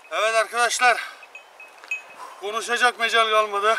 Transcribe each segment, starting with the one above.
Evet arkadaşlar, konuşacak mecal kalmadı.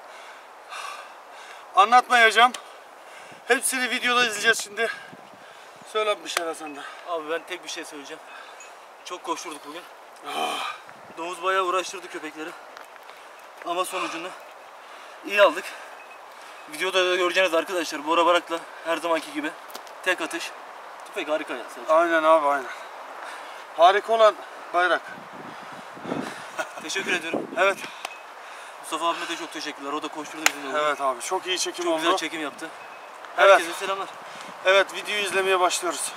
Anlatmayacağım. Hepsini videoda izleyeceğiz şimdi. Söyle bir şeyler sen de. Abi ben tek bir şey söyleyeceğim. Çok koşturduk bugün. Domuz bayağı uğraştırdı köpekleri. Ama sonucunu iyi aldık. Videoda da göreceğiniz arkadaşlar. Bora Barak'la her zamanki gibi tek atış. Tüfek harika ya. Aynen abi, aynen. Harika olan bayrak. Teşekkür ediyorum. Evet. Mustafa abime de çok teşekkürler. O da koşturdu bizimle. Evet abi, çok iyi çekim Çok oldu. güzel çekim yaptı. Evet. Herkese selamlar. Evet, videoyu izlemeye başlıyoruz.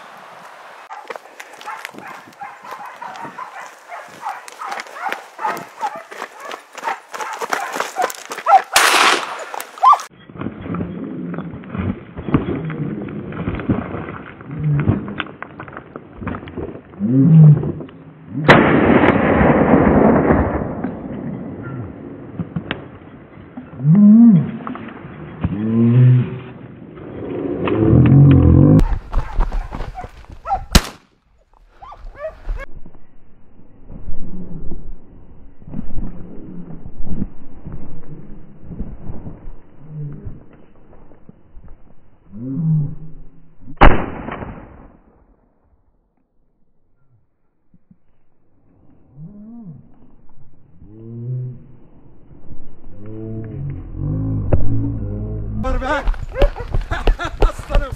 Dur be! Aslanım!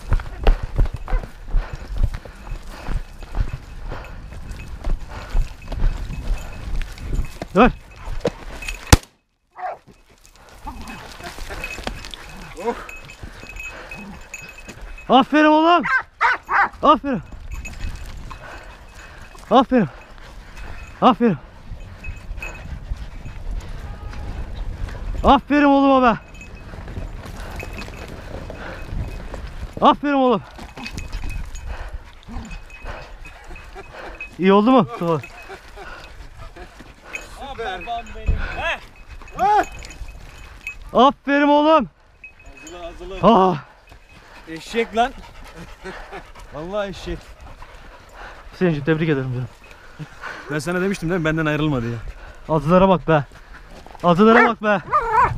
Dur! Aferin oğlum! Aferin! Aferin! Aferin! Aferin oğluma be! Aferin oğlum! İyi oldu mu? Tamam. Aferin oğlum! Hazırla. Ah! Eşek lan. Vallahi eşek. Hüseyin'cim tebrik ederim canım. Ben sana demiştim değil mi? Benden ayrılmadı ya. Azılara bak be! Azılara bak be!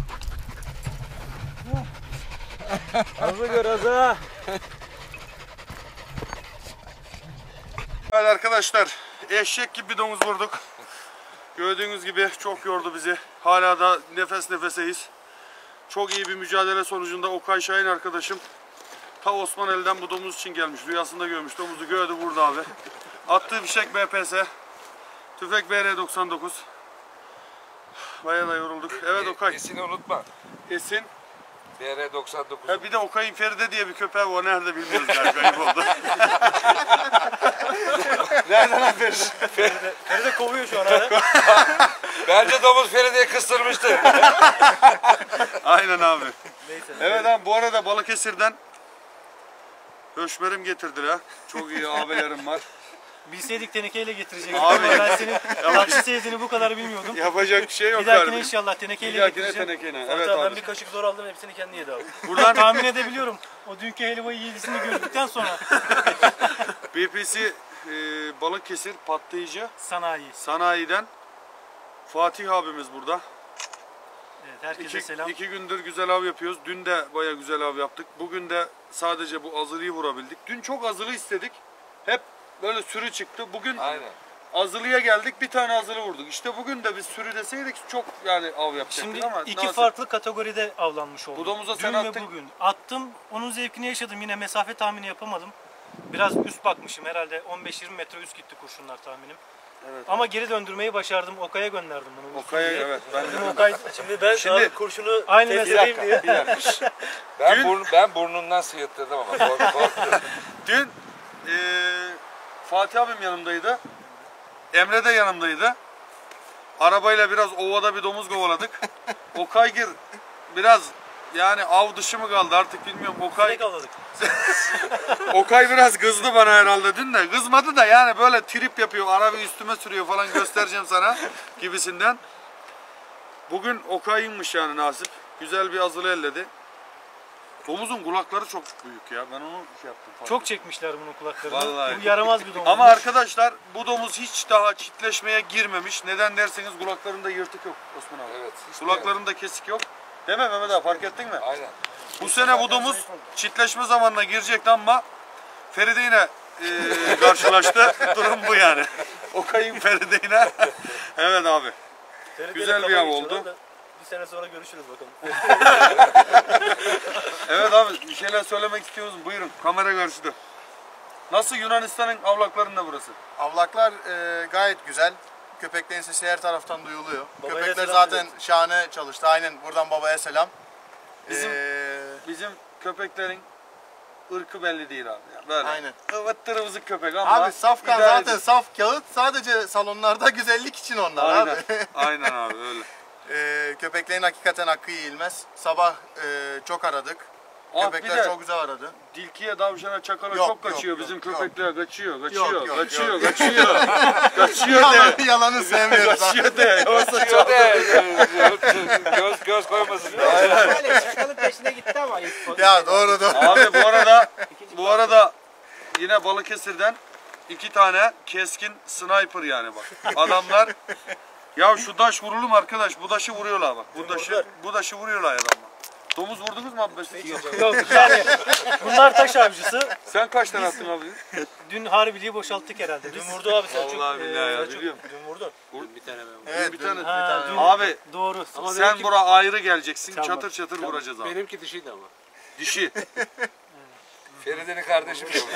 Azı gör azı. Evet arkadaşlar, eşek gibi bir domuz vurduk. Gördüğünüz gibi çok yordu bizi. Hala da nefes nefeseyiz. Çok iyi bir mücadele sonucunda Okay Şahin arkadaşım ta Osmaneli'den bu domuz için gelmiş. Rüyasında görmüş. Domuzu gördü, vurdu abi. Attığı fişek BPS. Tüfek BR99. Bayağı da yorulduk. Evet Okay. Esin'i unutma. Esin. BR99. Ha, bir de Okay Feride diye bir köpeği var. Nerede bilmiyoruz yani. Kayıp oldu. Nereden lan Feride? Feride kovuyor şu an hala. Bence domuz Feride'yi kıstırmıştı. Aynen abi. Neyse. Evet abi, bu arada Balıkesir'den höşmerim getirdiler. Çok iyi abilerim var. Bilseydik tenekeyle getirecektik. Abi. Ben senin takşı sevdiğini bu kadar bilmiyordum. Yapacak bir şey yok Bir dahakine kardeşim. inşallah tenekeyle Bir dahakine getireceğim. tenekeyle. Hatta Evet ben abi. bir kaşık zor aldım, hepsini kendi yedi abi. Buradan Tahmin edebiliyorum. O dünkü helvayı yedisini gördükten sonra. BPC Balıkesir patlayıcı Sanayi. sanayiden Fatih abimiz burada. Evet, herkese selam. İki gündür güzel av yapıyoruz. Dün de baya güzel av yaptık. Bugün de sadece bu azılıyı vurabildik. Dün çok azılı istedik. Hep böyle sürü çıktı. Bugün Aynen. azılıya geldik, bir tane azılı vurduk. İşte bugün de biz sürü deseydik çok yani av yapacaktık Şimdi ama iki nasip. farklı kategoride avlanmış oldum. Bu domuza Dün sen ve attın. bugün. Attım, onun zevkini yaşadım. Yine mesafe tahmini yapamadım. Biraz üst bakmışım, herhalde 15-20 metre üst gitti kurşunlar tahminim. Evet. Ama geri döndürmeyi başardım. Okay'a gönderdim bunu. Okay'a evet. Ben de Okay, Şimdi- abi kurşunu aynı Bir meseleyim dakika, diye. bir dakika. Ben burnundan sıyırttırdım ama. Korktum. dün Fatih abim yanımdaydı. Emre de yanımdaydı. Arabayla biraz ovada bir domuz kovaladık. O kaygır biraz yani av dışı mı kaldı artık bilmiyorum. Sinek avladık. Okay biraz kızdı bana herhalde dün de. Kızmadı da yani böyle trip yapıyor. Arabayı üstüme sürüyor falan, göstereceğim sana gibisinden. Bugün Okay'ınmış yani nasip. Güzel bir azılı elledi. Domuzun kulakları çok büyük ya. Ben onu şey yaptım. fark Çok ettim. çekmişler bunun kulaklarını. Vallahi. Bu yaramaz bir domuz. Ama arkadaşlar bu domuz hiç daha çitleşmeye girmemiş. Neden derseniz kulaklarında yırtık yok Osman abi. Evet. hiç Kulaklarında kesik yok. Değil mi Mehmet abi, fark ettin mi? değil. Aynen. Bu sene bu domuz çitleşme zamanına girecekti ama Feride yine karşılaştı. Durum bu yani. O kayın Feride yine. Evet abi. Güzel bir av oldu. Bir sene sonra görüşürüz bakalım. Evet abi, bir şeyler söylemek istiyoruz. Buyurun, kamera karşıda. Nasıl Yunanistan'ın avlaklarında burası? Avlaklar gayet güzel. Köpeklerin sesi her taraftan duyuluyor. Babaya Köpekler selam zaten söyleriz. şahane çalıştı. Aynen, buradan babaya selam. Bizim- Ee, Bizim köpeklerin ırkı belli değil abi. Yani böyle. Aynen. Ivıttır vızık köpek ama Abi safkan idare zaten ediyor. saf kağıt. Sadece salonlarda güzellik için onlar Aynen. abi. Aynen abi öyle. Köpeklerin hakikaten hakkı yiyilmez. Sabah çok aradık. Abi bir Köpekler de çok güzel aradı. tilkiye, davşana, çakala Yok, çok kaçıyor. yok, Bizim yok, köpekler kaçıyor, Yok, kaçıyor, yok, kaçıyor, yok. kaçıyor. Kaçıyor de. Yalanı sevmiyoruz. Kaçıyor de. Yoksa Şöyle çok. göz koymasın. Böyle çakalın peşine gitti ama ilk Ya doğru. Abi bu arada yine Balıkesir'den 2 tane keskin sniper yani bak. Adamlar ya şu daş vurulur mu arkadaş? Bu daşı vuruyorlar bak. Bu daşı vuruyorlar adamlar. Domuz vurdunuz mu abi? Yok yani bunlar taş avcısı. Sen kaç tane attın abi? Dün harbiliği boşalttık herhalde. Dün vurdu abi Selçuk. Vallahi billahi ya, Selçuk biliyorum. Dün vurdu. Evet, Bir tane. Ha, dün, Abi doğru. sen bura ayrı geleceksin. Tamam. Çatır çatır vuracağız abi. Benimki dişiydi ama. Dişi. Feride'nin kardeşim yok.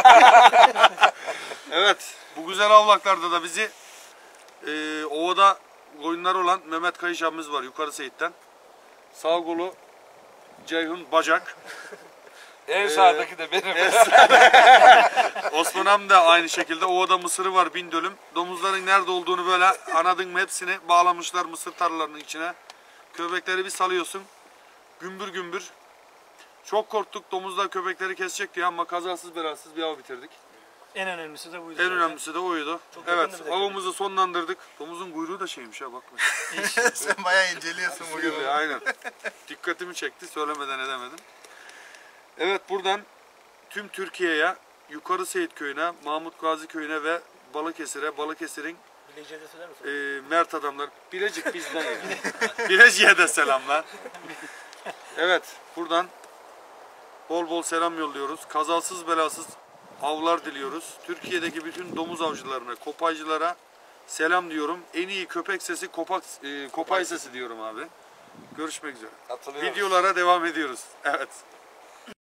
Evet. Bu güzel avlaklarda da bizi ovada koyunlar olan Mehmet Kayış abimiz var Yukarı Seyit'ten. Sağ kolu Ceyhun Bacak. En sağdaki de benim. Osman Am da aynı şekilde. Ovada mısırı var 1000 dönüm. Domuzların nerede olduğunu böyle anladın mı hepsini bağlamışlar mısır tarlalarının içine. Köpekleri bir salıyorsun. Gümbür gümbür. Çok korktuk domuzlar köpekleri kesecek diye ama kazasız belasız bir av bitirdik. En önemlisi de buydu. En zaten. önemlisi de oydu. Çok Evet, yakındı bir de avımızı sonlandırdık. Domuzun kuyruğu da şeymiş ha bakma. Sen bayağı inceliyorsun bugün. Aynen. Dikkatimi çekti, söylemeden edemedim. Evet, buradan tüm Türkiye'ye, Yukarı Seyit Köyü'ne, Mahmut Gazi Köyü'ne ve Balıkesir'e, Balıkesir'in Bileceği de söyler misin? mert adamlar, Bilecik bizden yani. Bilecik'e de selamlar. Evet, buradan bol bol selam yolluyoruz. Kazasız belasız avlar diliyoruz. Türkiye'deki bütün domuz avcılarına, kopaycılara selam diyorum. En iyi köpek sesi kopay sesi diyorum abi. Görüşmek üzere. Hatırlıyorum. Videolara devam ediyoruz. Evet.